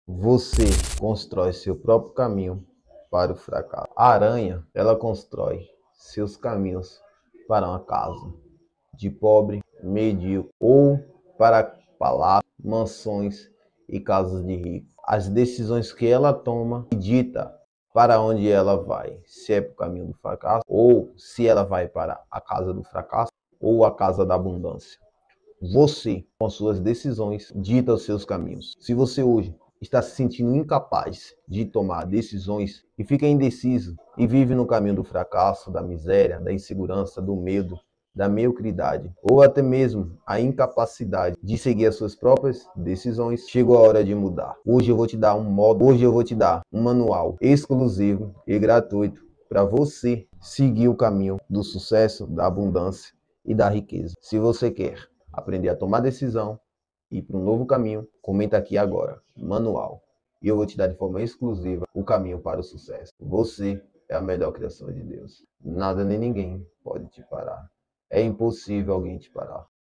Você constrói seu próprio caminho para o fracasso. A aranha, ela constrói seus caminhos para uma casa de pobre, medíocre ou para palácios, mansões e casas de rico. As decisões que ela toma dita para onde ela vai, se é para o caminho do fracasso ou se ela vai para a casa do fracasso ou a casa da abundância. Você, com suas decisões, dita os seus caminhos. Se você hoje está se sentindo incapaz de tomar decisões e fica indeciso e vive no caminho do fracasso, da miséria, da insegurança, do medo, da mediocridade ou até mesmo a incapacidade de seguir as suas próprias decisões, chegou a hora de mudar. Hoje eu vou te dar um manual exclusivo e gratuito para você seguir o caminho do sucesso, da abundância e da riqueza. Se você quer aprender a tomar decisão e ir para um novo caminho, comenta aqui agora, manual. E eu vou te dar de forma exclusiva o caminho para o sucesso. Você é a melhor criação de Deus. Nada nem ninguém pode te parar. É impossível alguém te parar.